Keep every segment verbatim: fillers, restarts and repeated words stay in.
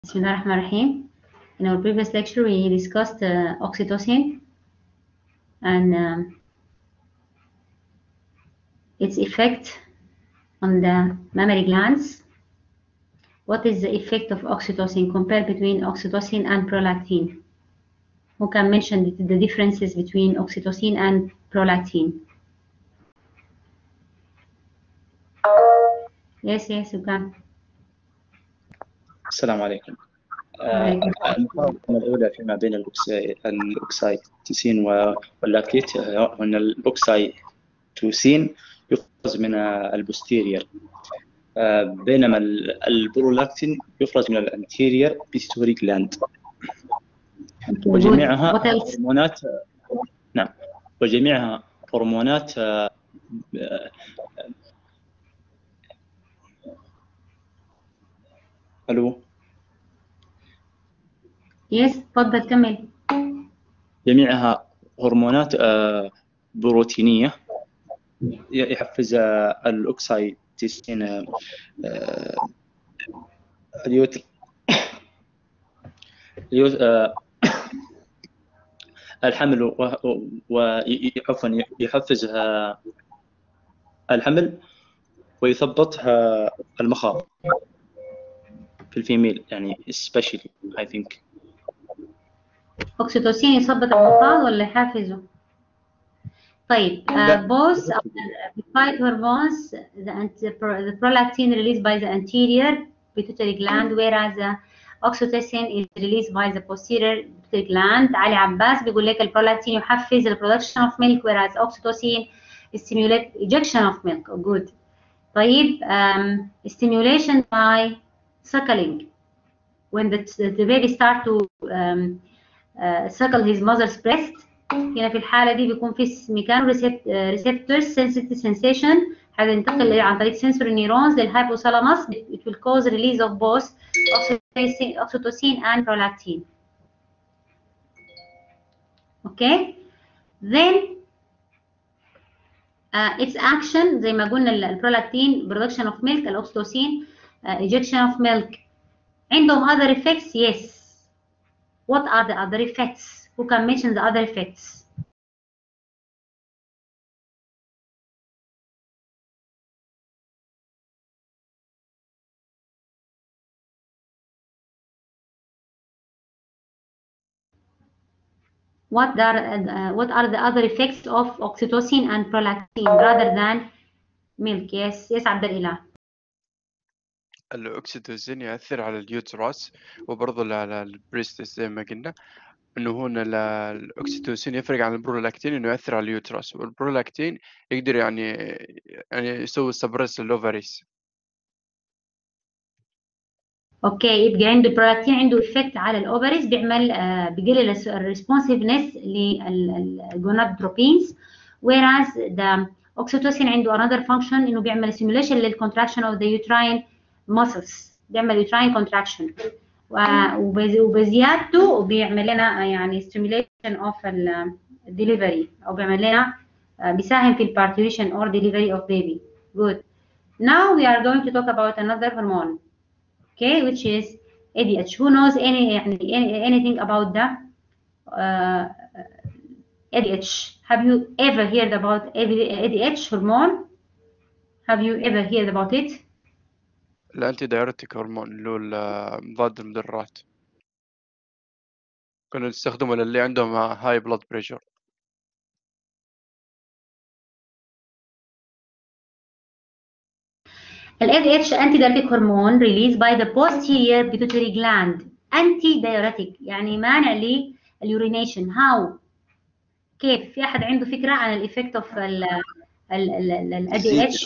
Bismillah ar-Rahman ar-Rahim. In our previous lecture, we discussed uh, oxytocin and um, its effect on the mammary glands. What is the effect of oxytocin compared between oxytocin and prolactin? Who can mention the, the differences between oxytocin and prolactin? Yes, yes, you can. السلام عليكم. عليكم. المقارنة الأولى فيما بين الأوكسيتوسين واللاكتيت هو أن الأوكسيتوسين يفرز من البوستيرير، بينما البرولاكتين يفرز من الانتيرير بيتيتوري جلاند. وجميعها هرمونات نعم وجميعها هرمونات ألو يس تفضل كمل. جميعها هرمونات بروتينية يحفز الأوكسيتوسين اليوتر الحمل وعفوا يحفز الحمل ويثبط المخاض في الفيميل، يعني especially I think. أكسيتوسين يثبط المخاض ولا يحفزه؟ طيب uh, both the five hormones, the, the prolactin released by the anterior pituitary gland, whereas the oxytocin is released by the posterior pituitary gland. علي عباس بيقول لك البرولاكتين يحفز the production of milk, whereas oxytocin stimulates ejection of milk. Oh, good. طيب um, stimulation by suckling, when the, the baby start to um, uh, suckle his mother's breast. هنا في الحالة دي بيكون في ميكانو ريسبتورز sensitive sensation هتنتقل عن طريق sensory neurons للهايبوثالاموس. It will cause release of both oxytocin and prolactin. Okay. Then uh, its action زي ما قلنا البرولactin production of milk, الأكسيتوسين uh, ejection of milk. عندهم other effects? Yes. What are the other effects? Who can mention the other effects? What are uh, what are the other effects of oxytocin and prolactin rather than milk? Yes, yes, عبد الإله. الأكسيتوسين يأثر على اليوتراس وبرضه على البريستس زي ما قلنا، انه هنا الاكسيتوسين يفرق عن البرولاكتين انه ياثر على اليوترس، والبرولاكتين يقدر يعني يعني يسوي سبرس للأوفريز. اوكي يبقى عنده البرولاكتين عنده افكت على الاوفريز، بيعمل آه بيقلل الريسبونسيفنس للجونادوتروبينز، whereas the oxytocin عنده another function انه بيعمل stimulation للcontraction of the uterine muscles، بيعمل uterine contraction وبزيادته بيعمل لنا يعني stimulation of delivery او بيعمل لنا بيساهم في parturition or delivery of baby. Good. Now we are going to talk about another hormone, okay, which is A D H. Who knows any يعني anything about the uh, A D H? Have you ever heard about A D H hormone? Have you ever heard about it? الانتي دايوريتيك هرمون اللي هو مضاد المدرات، كانوا يستخدموا للي عندهم هاي بلاد بريشر. ال A D H antidiuretic hormone released by the posterior pituitary gland. antidiuretic يعني مانع للurination. how؟ كيف؟ في أحد عنده فكرة عن الإفكت أوف ال ال A D H؟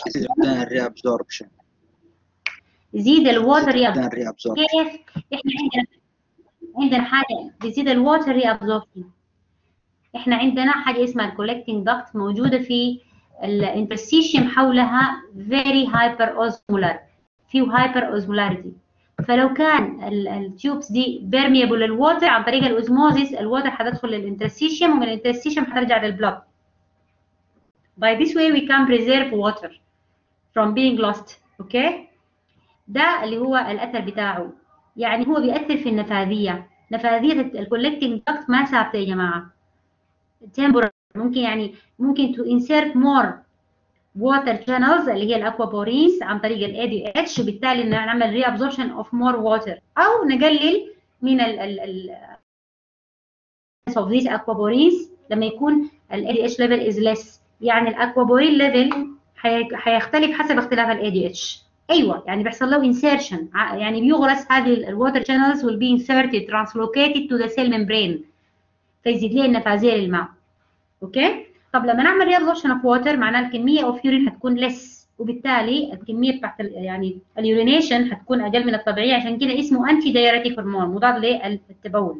يزيد الووتر reabsorption. كيف؟ إحنا عندنا عندنا حاجة بيزيد الووتر reabsorption. إحنا عندنا حاجة اسمها collecting duct موجودة في الانترستيشيوم حولها very hyper osmolar، فيه hyper osmolarity. فلو كان التيوبس دي بيرميبل للووتر عن طريق الاوزموزيس، الووتر حتدخل للانترستيشيوم ومن الانترستيشيوم حترجع للبلد. By this way we can preserve water from being lost. اوكي okay? ده اللي هو الاثر بتاعه. يعني هو بيأثر في النفاذية. نفاذية الكولكتنج داكت ما ثابتة يا جماعة. temporary ممكن يعني ممكن to insert more water channels اللي هي الاكوابورينز عن طريق ال إيه دي إتش، وبالتالي نعمل reabsorption of more water، أو نقلل من ال ال ال of these aquaporins لما يكون ال إيه دي إتش level is less. يعني الاكوابورين level هيختلف حسب اختلاف ال إيه دي إتش. ايوه يعني بيحصل له insertion، يعني بيغرس هذه الووتر channels will be inserted translocated to the cell membrane فيزيد لي النفاذيه للماء. اوكي. طب لما نعمل reabsorption of water معناه الكميه اوف يورين هتكون less، وبالتالي الكميه بتاعت يعني اليورينيشن هتكون اقل من الطبيعي، عشان كده اسمه انتي دايوريتيك هرمون، مضاد للتبول.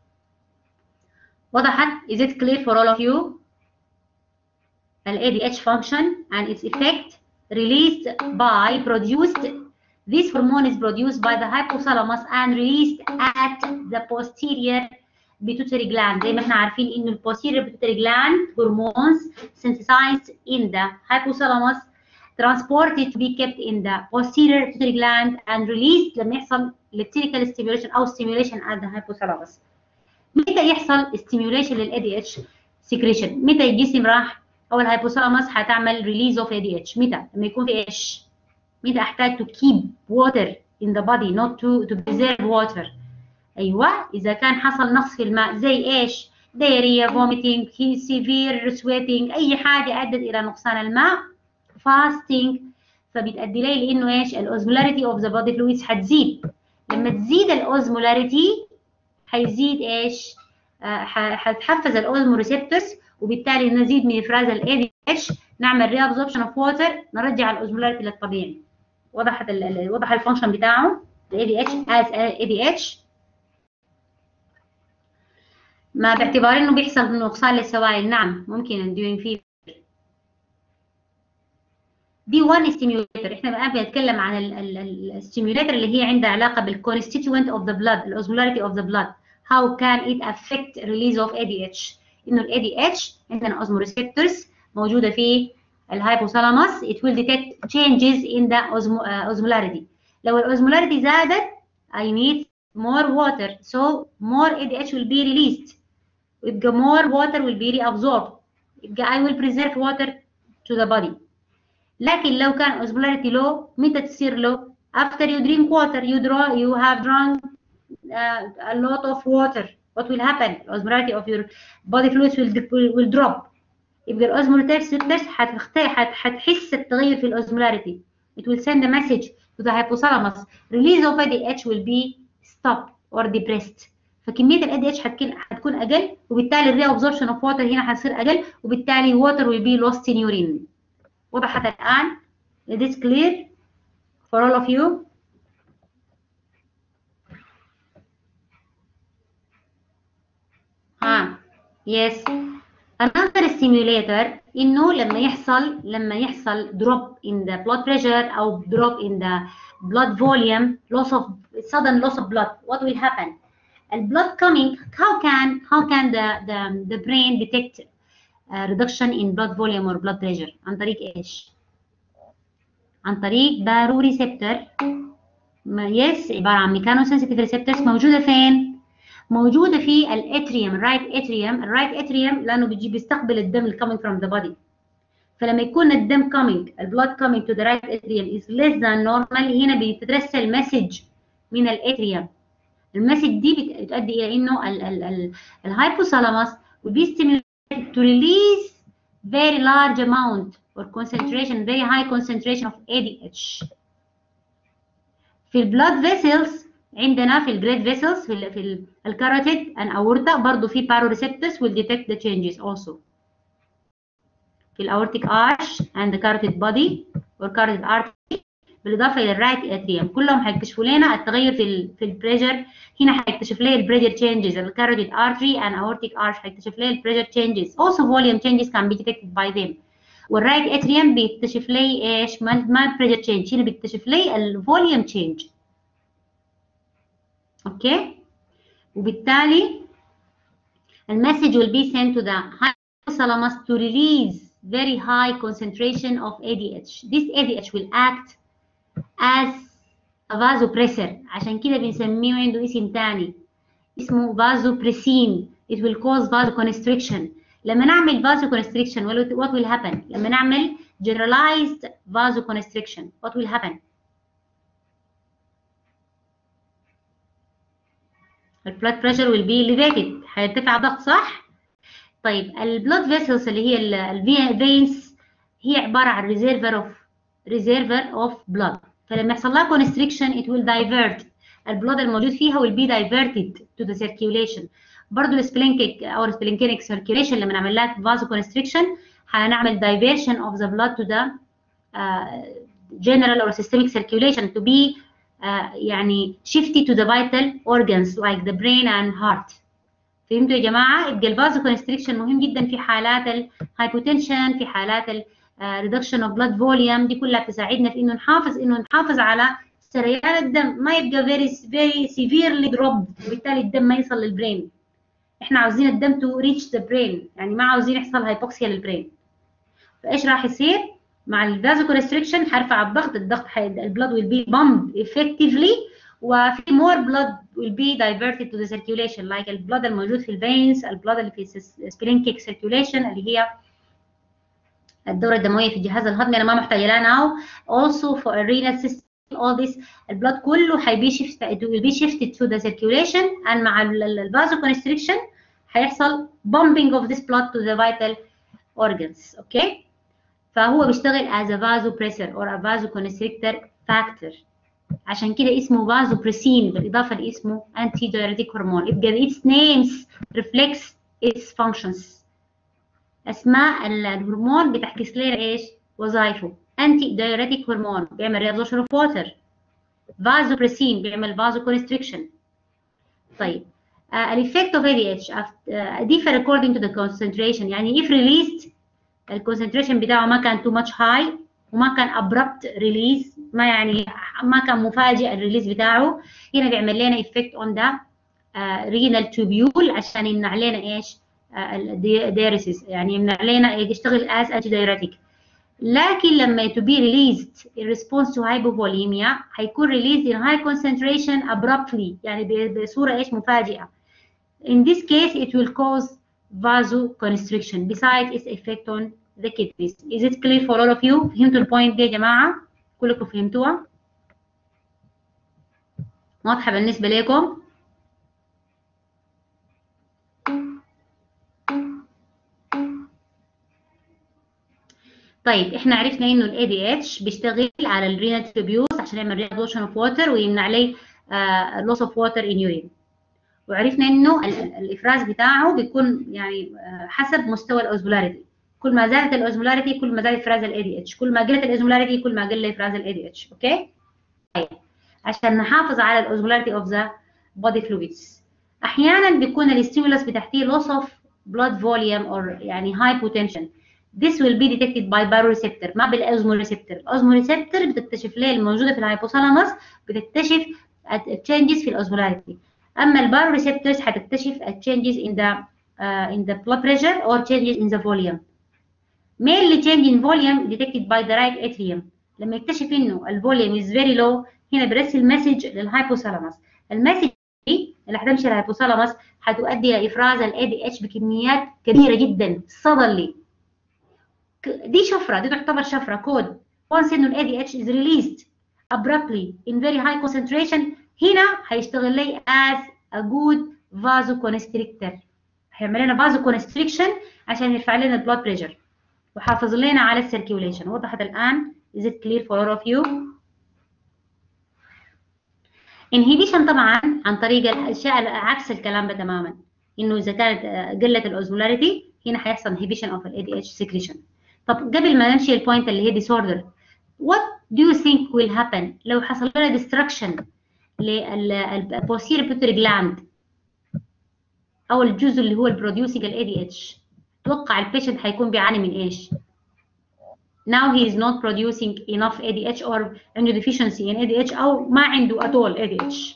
وضحت؟ is it clear for all of you؟ ال إيه دي إتش function and its effect released by produced this hormone is produced by the hypothalamus and released at the posterior pituitary gland. زي ما احنا عارفين انه ال posterior pituitary gland hormones synthesized in the hypothalamus transported to be kept in the posterior pituitary gland and released لما يحصل electrical stimulation او stimulation at the hypothalamus. متى يحصل stimulation لل إيه دي إتش secretion؟ متى الجسم راح او الهايبوثالاموس هتعمل release of إيه دي إتش؟ متى؟ لما يكون في ايش؟ متى احتاج to keep water in the body not to to preserve water. ايوه اذا كان حصل نقص في الماء زي ايش؟ diarrhea, vomiting, severe sweating، اي حاجه ادت الى نقصان الماء، fasting، فبتؤدي لي لانه ايش؟ الاوزمولاريتي اوف ذا بودي فلويدز هتزيد. لما تزيد الاوزمولاريتي هيزيد ايش؟ هتحفز الاوزموريسبتورز، وبالتالي نزيد من افراز ال إيه دي إتش، نعمل reabsorption of water، نرجع الاوزمولاريتي للطبيعي. وضحت ال وضح الفانكشن بتاعه ال إيه دي إتش as إيه دي إتش، ما باعتبار انه بيحصل نقصان للسوائل. نعم ممكن during fever. دي one stimulator. احنا الان بنتكلم عن الستيميوليتر اللي هي عندها علاقه بالconstituent of the blood، الاوزمولاريتي of the blood. how can it affect release of إيه دي إتش؟ انه ال إيه دي إتش عندنا osmoreceptors موجوده في الهايبوثالاموس، it will detect changes in the osmolarity. لو الاوزمولاريتي زادت I need more water so more إيه دي إتش will be released، يبقى more water will be reabsorbed، يبقى I will preserve water to the body. لكن لو كان osmolarity low متى تصير low؟ after you drink water you draw you have drunk uh, a lot of water. what will happen؟ osmolarity of your body fluids will, will drop. يبقى الاوزمولاريتي هتحس التغير في الاوزمولاريتي. it will send a message to the hypothalamus release of إيه دي إتش will be stopped or depressed. فكميه ال إيه دي إتش هتكون هتكون اقل، وبالتالي الري absorption of water هنا هتصير اقل، وبالتالي water will be lost in urine. وضحت الان؟ is this clear for all of you؟ ها yes. another stimulator انه لما يحصل لما يحصل drop in the blood pressure او drop in the blood volume, loss of sudden loss of blood, what will happen؟ ال blood coming, how can how can the the the brain detect uh, reduction in blood volume or blood pressure؟ عن طريق ايش؟ عن طريق باروreceptor. يس عباره عن ميكانوسنسيتيف ريسبتورز موجوده فين؟ موجوده في الاتريوم، الرايت اتريوم. الرايت اتريوم لانه بيجي بيستقبل الدم اللي coming from the body. فلما يكون الدم coming البلاد coming to the right atrium is less than normal، هنا بتترسل مسج من الاتريوم. المسج دي بتؤدي الى انه الهايبوثالاموس will be stimulated to release very large amount or concentration, very high concentration of إيه دي إتش. في البلاد فيسلز عندنا في الجريد فيسلز في في الكاروتيد and aorta برضه في baroreceptors will detect the changes also. في الاورتيك arch and the carotid body or carotid artery، بالاضافه الى الرايت اتريوم، كلهم هيكتشفوا لنا التغير في ال في البريشر. هنا هيكتشف لي البريشر تشينجز، الكاروتيد artery and aortic arch هيكتشف لي البريشر تشينجز. also volume changes can be detected by them. والرايت اتريوم بيكتشف لي ايش؟ ما البريشر تشينج، هنا بيكتشف لي الفوليوم تشينج. اوكي. وبالتالي المسج will be sent to the hypothalamus to release very high concentration of إيه دي إتش. This إيه دي إتش will act as فازوبريسر، عشان كده بنسميه عنده اسم تاني اسمه فازوبريسين. it will cause vasoconstriction. لما نعمل vasoconstriction what will happen؟ لما نعمل generalized vasoconstriction what will happen؟ البلاد بريشر will be elevated، هيرتفع الضغط صح؟ طيب البلاد فيسلز اللي هي الفينز هي عباره عن ريزيرفر اوف ريزيرفر اوف بلاد، فلما يحصل لها constriction it will divert البلاد الموجود فيها will be diverted to the circulation. برضه السبلينكيك او السبلينكينيك circulation لما نعمل لها vasoconstriction هنعمل diversion of the blood to the uh, general or systemic circulation to be uh, يعني shifted to the vital organs like the brain and heart. فهمتوا يا جماعه؟ يبقى الفازوكونستريكشن مهم جدا في حالات الهايبوتنشن، في حالات ال reduction of blood volume، دي كلها بتساعدنا في انه نحافظ انه نحافظ على سريان الدم، ما يبقى very very severely dropped وبالتالي الدم ما يصل للبرين. احنا عاوزين الدم to reach the brain، يعني ما عاوزين يحصل هايبوكسيا للبرين. فايش راح يصير؟ مع الفازوكونستريكشن هرفع الضغط، الضغط البلد will be pumped effectively وفي more blood will be diverted to the circulation like البلد الموجود في الفينز، البلد اللي في splenic circulation اللي هي الدورة الدموية في الجهاز الهضمي، أنا ما محتاجة لها now. also for a renal system all this البلد كله هيبي shift it will be shifted to the circulation and مع الفازوكونستريكشن هيحصل pumping of this blood to the vital organs. اوكي okay? فهو بيشتغل as a vasopressor or a vasoconstrictor factor، عشان كده اسمه فازوبريسين بالإضافة لاسمه anti diuretic hormone. يبقى its names reflects its functions. أسماء الهرمون بتحكي لنا إيش؟ وظائفه. anti diuretic hormone بيعمل reabsorption of water. vasopressin بيعمل vasoconstriction. طيب uh, the effect of A D H uh, differ according to the concentration. يعني if released الكونسنتريشن بتاعه ما كان too much high وما كان abrupt release، ما يعني ما كان مفاجئ الريليز بتاعه، هنا بيعمل لنا effect on the uh, renal tubule عشان يمنع لنا ايش؟ الديوريسيس، يعني يمنع لنا يشتغل as antidiuretic. لكن لما to be released in response to hypovolemia هيكون released in high concentration abruptly، يعني بصورة ايش؟ مفاجئة. In this case it will cause vasoconstriction besides its effect on the kidneys. Is it clear for all of you؟ فهمتوا البوينت دي يا جماعة؟ كلكم فهمتوها؟ واضحة بالنسبة لكم؟ طيب احنا عرفنا انه ال A D H بيشتغل على الرينال تيوبيوز عشان يعمل reabsorption of water ويمنع لي uh, loss of water in urine. وعرفنا انه الافراز بتاعه بيكون يعني حسب مستوى الاوزمولاريتي، كل ما زادت الاوزمولاريتي كل ما زاد افراز ال A D H، كل ما قلت الاوزمولاريتي كل ما قل افراز ال A D H. اوكي؟ طيب عشان نحافظ على الاوزمولاريتي اوف ذا بودي فلويدز احيانا بيكون الستيمولس بتحتيه loss of blood volume or يعني hypotension. This will be detected by baroreceptor ما بالاوزموريسبتور. الاوزموريسبتور بتكتشف ليه الموجوده في الهايبوثالاموس بتكتشف changes في الاوزمولاريتي، اما الباروreceptors هتكتشف changes in the uh, in the blood pressure or changes in the volume. mainly change in volume detected by the right atrium. لما يكتشف انه الفوليوم is very low هنا بيرسل مسج للهايبوثالاموس. المسج دي اللي هتمشي للهايبوثالاموس هتؤدي الى افراز ال A D H بكميات كبيره جدا suddenly. دي شفره، دي تعتبر شفره كود. once انه ال A D H is released abruptly in very high concentration هنا هيشتغل لي as a good vasoconstrictor، هيعمل لنا vasoconstriction عشان يرفع لنا البلاد بريشر وحافظ لنا على السيركيوليشن. وضحت الان؟ is it clear for all of you؟ inhibition طبعا عن طريق الاشياء عكس الكلام ده تماما، انه اذا كانت قله الاوزمولاريتي هنا هيحصل inhibition of ال A D H secretion. طب قبل ما نمشي البوينت اللي هي disorder، what do you think will happen لو حصل لنا destruction للبوستيريور بيتوري جلاند او الجزء اللي هو البروديوسنج ال A D H؟ توقع البيشنت هيكون بيعاني من ايش؟ now he is not producing enough A D H or عنده deficiency in A D H او ما عنده at all A D H.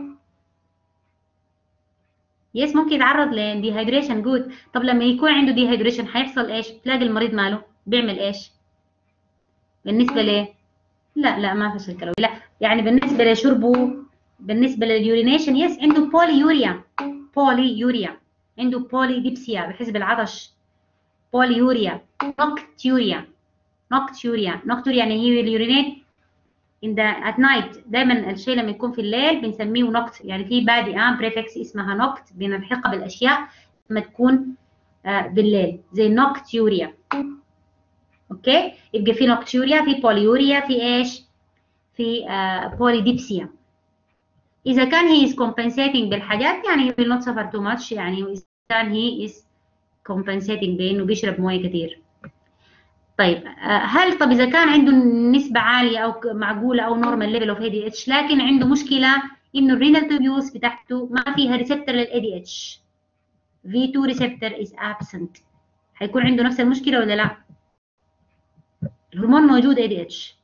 يس ممكن يتعرض ل dehydration good. طب لما يكون عنده dehydration هيحصل ايش؟ تلاقي المريض ماله بيعمل ايش؟ بالنسبه ليه؟ لا لا ما فشل كلوي، لا يعني بالنسبة لشربه، بالنسبة لليورينيشن يس عنده بولي يوريا، بولي يوريا، عنده بولي ديبسيا بحس بالعطش، بولي يوريا، نوكتيوريا، نوكتيوريا، نوكتوريا يعني هي اليورينيت in the at night. دايما الشيء لما يكون في الليل بنسميه نوكت، يعني في بادئة بريفكس اسمها نوكت بنلحقها بالاشياء لما تكون آه بالليل زي نوكتيوريا. اوكي يبقى في نوكتيوريا، في بوليوريا، في ايش؟ في آه بوليديبسيا. اذا كان هي is compensating بالحاجات يعني he will not suffer too much، يعني اذا كان he is compensating بانه بيشرب مويه كثير. طيب هل طب اذا كان عنده نسبه عاليه او معقوله او نورمال ليفل اوف اي دي اتش لكن عنده مشكله انه الرينال تيوبيوس بتاعته ما فيها ريسبتور للاي دي اتش، في تو ريسبتور از ابسنت، هيكون عنده نفس المشكله ولا لا؟ الهرمون موجود اي دي اتش.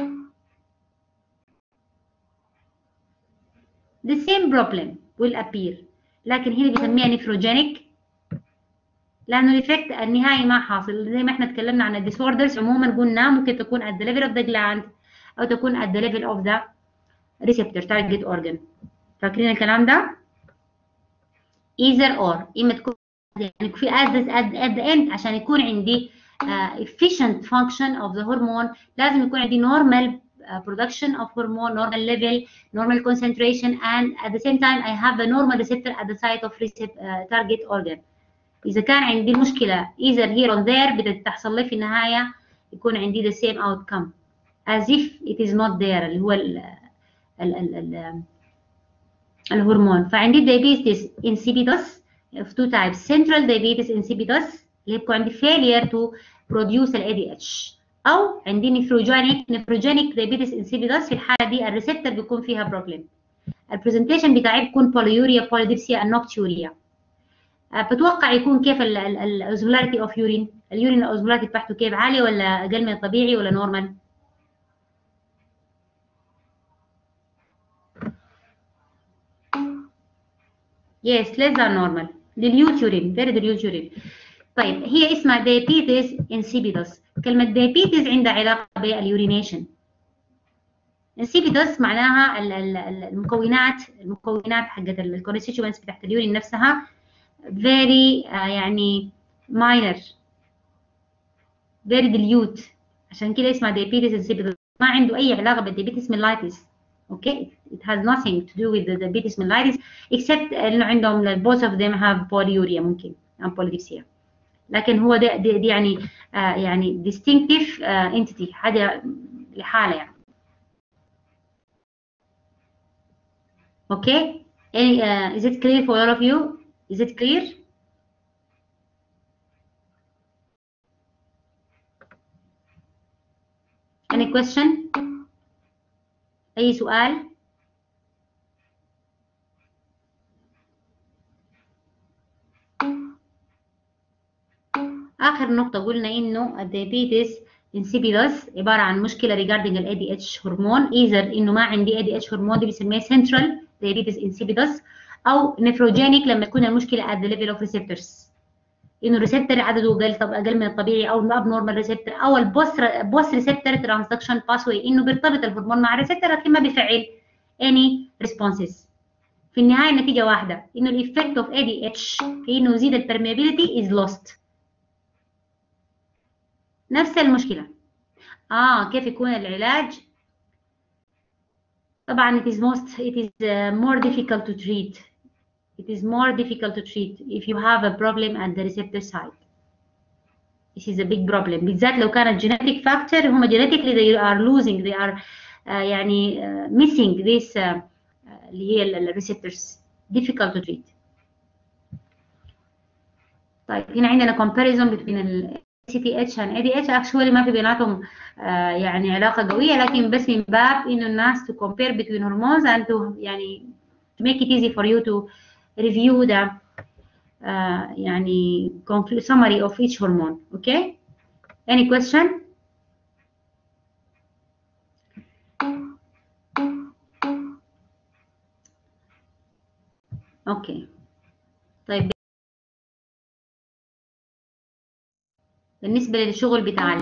the same problem will appear، لكن هنا بيسميها نيفروجينيك لانه الايفكت النهائي ما حاصل. زي ما احنا اتكلمنا عن الديسوردرز عموما قلنا ممكن تكون at the level of the gland او تكون at the level of the receptor target organ. فاكرين الكلام ده؟ either or، اما تكون يعني في at the, at the end عشان يكون عندي uh, efficient function of the hormone لازم يكون عندي normal uh, production of hormone, normal level, normal concentration, and at the same time I have a normal receptor at the site of recept, uh, target organ. إذا كان عندي المشكلة either here or there بتحصل لي في النهاية يكون عندي the same outcome as if it is not there اللي هو ال ال ال ال الهرمون. فعندي diabetes insipidus of two types، central diabetes insipidus اللي بيكون عندي failure to produce ال إيه دي إتش، أو عندي nephrogenic nephrogenic diabetes insipidus. في الحالة دي الريسبتور بيكون فيها problem. البرزنتيشن بتاعي بيكون polyuria, polydipsia and nocturia. بتوقع يكون كيف الاوزمولاريتي اوف يورين؟ اليورين الاوزمولاريتي بتاعته كيف؟ عاليه ولا اقل من الطبيعي ولا نورمال؟ يس less than normal dilute urine very dilute urine. طيب هي اسمها diabetes insipidus. كلمه diabetes عندها علاقه باليورينيشن. insipidus معناها المكونات المكونات حقت الكونستيتوينتس بتاعت اليورين نفسها very uh, يعني minor very dilute، عشان كده اسمها diabetes insipidus. ما عنده اي علاقه بالdiabetes mellitus. اوكي it has nothing to do with the diabetes mellitus except انه عندهم both of them have polyuria ممكن and polydipsia، لكن هو ده, ده, ده يعني آه يعني distinctive آه entity، حاجه لحاله يعني. اوكي any uh, is it clear for all of you? is it clear? any question؟ أي سؤال؟ آخر نقطة قلنا إنه الديابيتس insipidus عبارة عن مشكلة regarding ال إيه دي إتش هرمون، either إنه ما عندي إيه دي إتش هرمون دي بنسميها central diabetes insipidus، أو nephrogenic لما تكون المشكلة at the level of receptors، إنه الريسبتور عدده أقل طب أقل من الطبيعي، أو الابنورمال ريسبتور، أو البوست بوست ريسبتور ترانزكشن باثوي، إنه بيرتبط الهرمون مع الريسبتور لكن ما بيفعل any responses. في النهاية النتيجة واحدة، إنه الإفكت of إيه دي إتش في إنه يزيد البرميابيليتي is lost. نفس المشكلة. آه كيف يكون العلاج؟ طبعا it is most it is uh, more difficult to treat. It is more difficult to treat if you have a problem at the receptor side. This is a big problem. بالذات لو كانت genetic factor، هم genetically they are losing they are uh, يعني uh, missing this uh, اللي هي الريسبتورز. difficult to treat. طيب هنا عندنا comparison between ال سي تي إتش and إيه دي إتش. actually ما في بيناتهم آه يعني علاقة قوية، لكن بس من باب إنه الناس to compare between hormones and to يعني to make it easy for you to review the uh, يعني summary of each hormone. Okay? Any question? Okay. طيب بالنسبة للشغل بتاع